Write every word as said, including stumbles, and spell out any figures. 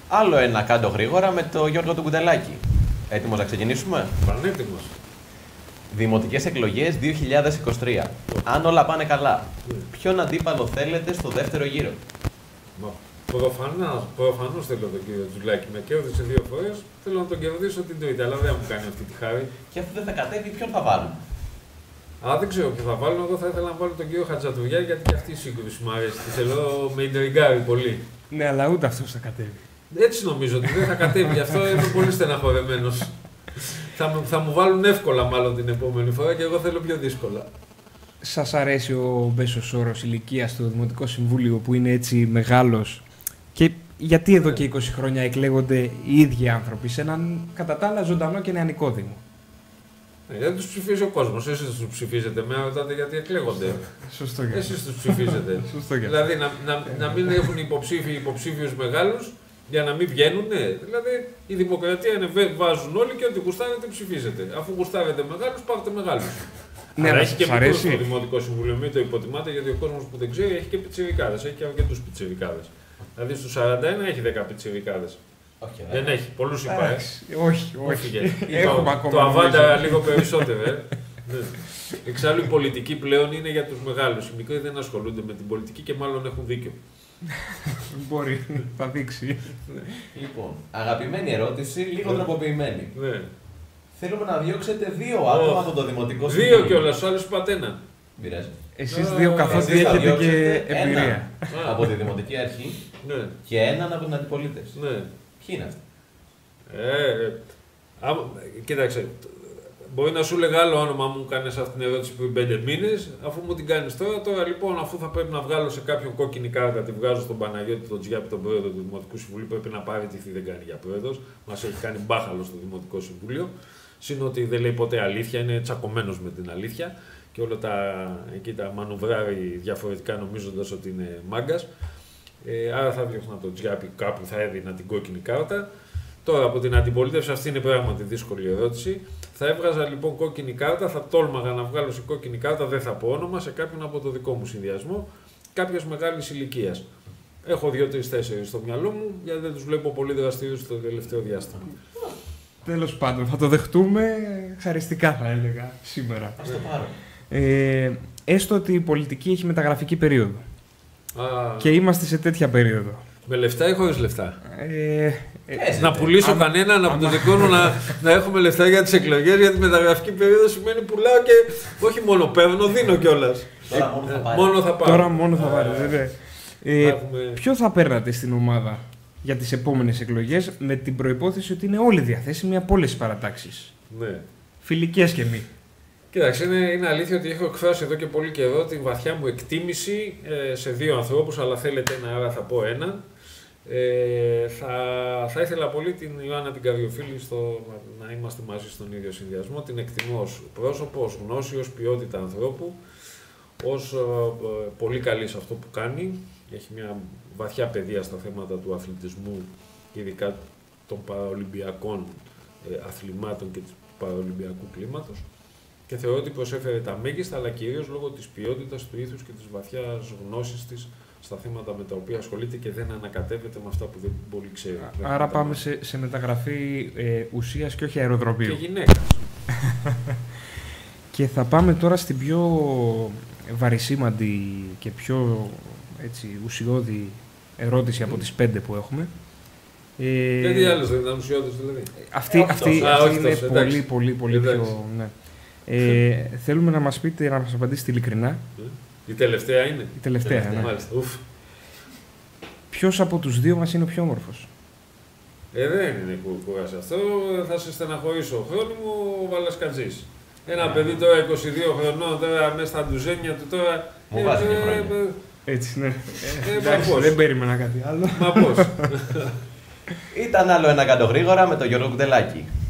Άλλο ένα κάτω γρήγορα με το Γιώργο του Κουντελάκη. Έτοιμος να ξεκινήσουμε? Πανέτοιμος. Δημοτικές εκλογές δύο χιλιάδες είκοσι τρία. Αν όλα πάνε καλά, ποιον αντίπαλο θέλετε στο δεύτερο γύρο? Προφανώς, προφανώς θέλω τον κύριο Τζουλάκη. Με κέρδισε δύο φορές. Θέλω να τον κερδίσω την τρίτη, αλλά δεν μου κάνει αυτή τη χάρη. Και αφού δεν θα κατέβει, ποιον θα βάλουν? Α, δεν ξέρω ποιο θα βάλω. Εγώ θα ήθελα να βάλω τον κύριο Χατζατουριά, γιατί και αυτή η σύγκρουση μου αρέσει. Τη θέλω, με ιντριγκάρει πολύ. Ναι, αλλά ούτε αυτός θα κατέβει. Έτσι νομίζω ότι δεν θα κατέβει, γι' αυτό είμαι πολύ στεναχωρεμένος. θα, θα μου βάλουν εύκολα μάλλον την επόμενη φορά και εγώ θέλω πιο δύσκολα. Σας αρέσει ο μέσος όρος ηλικίας στο Δημοτικό Συμβούλιο που είναι έτσι μεγάλος? Και γιατί εδώ και είκοσι χρόνια εκλέγονται οι ίδιοι άνθρωποι σε έναν κατά τα άλλα ζωντανό και νεανικό Δήμο? Ε, δεν τους ψηφίζει ο κόσμος. Εσείς τους ψηφίζετε. Με ρωτάτε γιατί εκλέγονται. Σωστό και Εσείς τους ψηφίζετε. Σωστό και δηλαδή να, να, να μην έχουν υποψήφιοι υποψήφιους μεγάλους για να μην βγαίνουν. Ναι. Δηλαδή η δημοκρατία είναι βάζουν όλοι και ό,τι γουστάρετε ψηφίζετε. Αφού γουστάρετε μεγάλους, πάρτε μεγάλους. Ναι, αλλά έχει και μικρούς στο Δημοτικό Συμβούλιο, μην το υποτιμάτε, γιατί ο κόσμος που δεν ξέρει έχει και πιτσιρικάδες. Έχει και αρκετούς πιτσιρικάδες. Δηλαδή στους σαράντα ένα έχει δέκα πιτσιρικάδες. Όχι, δεν ναι. έχει, πολλούς είπα. Ε. Όχι, όχι. Έχουμε το, ακόμα. Το αβάντα λίγο περισσότερο. Ε. ναι. Εξάλλου η πολιτική πλέον είναι για τους μεγάλους. Οι μικροί δεν ασχολούνται με την πολιτική και μάλλον έχουν δίκιο. Μπορεί, θα δείξει. Λοιπόν, αγαπημένη ερώτηση, λίγο τροποποιημένη. Ναι. Θέλουμε να διώξετε δύο άτομα από το Δημοτικό Συμβούλιο. Δύο κιόλας, άλλους είπατε έναν. Πειράζει. Εσείς δύο καθότι έχετε και εμπειρία. Από τη Δημοτική Αρχή ναι. και έναν από την αντιπολίτευση. Ναι. Ποιοι είναι αυτοί? Ε, ε, α, κοίταξε, μπορεί να σου λέγα άλλο όνομα μου κάνεις αυτή την ερώτηση πριν πέντε μήνες, αφού μου την κάνεις τώρα. Τώρα λοιπόν, αφού θα πρέπει να βγάλω σε κάποιον κόκκινη κάρτα, τη βγάζω στον Παναγιώτη, τον Τζιάπη, τον πρόεδρο του Δημοτικού Συμβουλίου, πρέπει να πάρει τι δεν κάνει για πρόεδρος. Μας έχει κάνει μπάχαλο στο Δημοτικό Συμβούλιο. Συν ότι δεν λέει ποτέ αλήθεια, είναι τσακωμένος με την αλήθεια και όλα τα, εκεί τα μανουβράρει διαφορετικά νομίζοντας ότι είναι μάγκας. Ε, άρα θα διώχνα τον Τζιάπη, κάπου θα έδινα την κόκκινη κάρτα. Τώρα από την αντιπολίτευση, αυτή είναι πράγματι δύσκολη ερώτηση. Θα έβγαζα λοιπόν κόκκινη κάρτα, θα τόλμαγα να βγάλω σε κόκκινη κάρτα, δεν θα πω όνομα, σε κάποιον από το δικό μου συνδυασμό, κάποιος μεγάλης ηλικίας. Έχω δύο-τρεις-τέσσερις στο μυαλό μου, γιατί δεν τους βλέπω πολύ δραστήριους στο τελευταίο διάστημα. Τέλος πάντων, θα το δεχτούμε χαριστικά, θα έλεγα σήμερα. Ας το πάρω. Ε, έστω ότι η πολιτική έχει μεταγραφική περίοδο. Α, και είμαστε σε τέτοια περίοδο. Με λεφτά ή χωρίς λεφτά? Ε, ε, να πουλήσω αν, κανέναν αν, από το δικό μου να, να έχουμε λεφτά για τις εκλογές, γιατί η μεταγραφική περίοδο σημαίνει πουλάω και όχι μόνο παίρνω, δίνω κιόλας. Τώρα μόνο θα πάρει. Μόνο θα πάρω. Τώρα μόνο θα πάρει, βέβαια. Ε, έχουμε... Ποιο θα παίρνατε στην ομάδα για τις επόμενες εκλογές, με την προϋπόθεση ότι είναι όλοι διαθέσιμοι από όλες τις παρατάξεις? Ναι. Φιλικές και μη. Κοίταξε, είναι, είναι αλήθεια ότι έχω εκφράσει εδώ και πολύ καιρό την βαθιά μου εκτίμηση ε, σε δύο ανθρώπους, αλλά θέλετε ένα, άρα θα πω έναν. Ε, θα, θα ήθελα πολύ την Ιωάννα την Καριοφίλη στο, να είμαστε μαζί στον ίδιο συνδυασμό. Την εκτιμώ ως πρόσωπο, ως γνώση, ως ποιότητα ανθρώπου, ως ε, πολύ καλή σε αυτό που κάνει. Έχει μια βαθιά παιδεία στα θέματα του αθλητισμού, ειδικά των παραολυμπιακών ε, αθλημάτων και του παραολυμπιακού κλίματος. Και θεωρώ ότι προσέφερε τα μέγιστα, αλλά κυρίως λόγω της ποιότητας του ήθους και της βαθιάς γνώσης της στα θέματα με τα οποία ασχολείται και δεν ανακατεύεται με αυτά που δεν πολύ ξέρει. Άρα πάμε σε, σε μεταγραφή ε, ουσίας και όχι αεροδρομίου. Και γυναίκας. Και θα πάμε τώρα στην πιο βαρισίμαντη και πιο έτσι, ουσιώδη ερώτηση mm. από τις πέντε που έχουμε. Ε, Γιατί άλλες δεν ήταν ουσιώδης δηλαδή? Αυτή, αυτή, Α, αυτή είναι τόσο, πολύ, εντάξει. πολύ, πολύ εντάξει. πιο... Ναι. Ε, θέλουμε να μας πείτε, να μας απαντήσετε ειλικρινά. Η τελευταία είναι. Η τελευταία, τελευταία. Ναι. Μάλιστα. Ουφ. Ποιος από τους δύο μας είναι ο πιο όμορφος? Ε, δεν είναι κουράση αυτό. Θα σε στεναχωρήσω. Ο χρόνος μου ο Βαλασκατζής. Ένα yeah. παιδί τώρα είκοσι δύο χρονών, τώρα μέσα στα ντουζένια του τώρα. Μου βάζει και χρόνια. Έτσι, ναι. Ε, Εντάξει, δεν περίμενα κάτι άλλο. Μα πώς. Ήταν άλλο ένα κάτω γρήγορα με τον Γιώργο Κουντελάκη.